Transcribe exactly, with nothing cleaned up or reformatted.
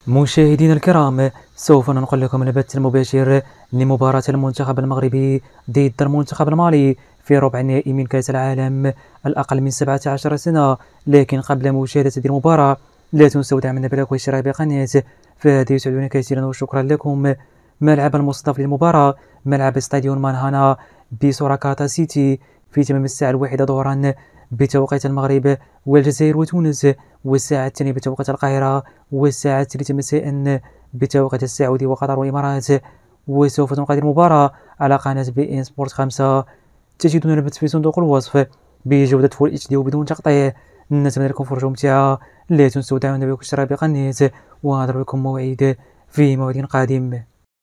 مشاهدينا الكرام، سوف ننقل لكم البث المباشر لمباراة المنتخب المغربي ضد المنتخب المالي في ربع النهائي من كأس العالم الأقل من سبعة عشر سنة. لكن قبل مشاهدة هذه المباراة لا تنسوا دعمنا باللايك والاشتراك بالقناة، فهذا يسعدنا كثيرا وشكرا لكم. ملعب المصنف للمباراة ملعب استاديون مانهانا بسوراكاتا سيتي في تمام الساعة الواحدة ظهرا بتوقيت المغرب والجزائر وتونس، والساعة الثانية بتوقيت القاهرة، والساعة الثالثة مساء بتوقيت السعودية وقطر والإمارات. وسوف تنقل المباراة على قناة بي إن سبورت خمسة. تجدون البث في صندوق الوصف بجودة فول اتش دي وبدون تقطيع. نتمنى لكم فرجة ممتعة. لا تنسوا دعمنا بالاشتراك بالقناة، ونضرب لكم موعد في موعد قادم.